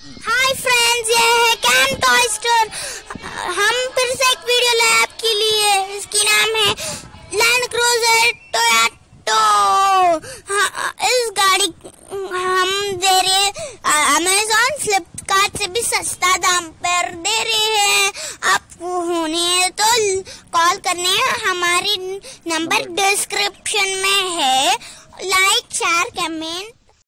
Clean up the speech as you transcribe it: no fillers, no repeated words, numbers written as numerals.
Hi friends, ये है cam toy store. हम फिर से एक वीडियो लाए आपके लिए। इसकी नाम है लैंड क्रूजर टोयोटो। इस गाड़ी हम दे रहे अमेज़न फ्लिपकार्ट से भी सस्ता दाम पर दे रहे हैं। आपको होने तो कॉल करने हमारी नंबर डिस्क्रिप्शन में है। Like share comment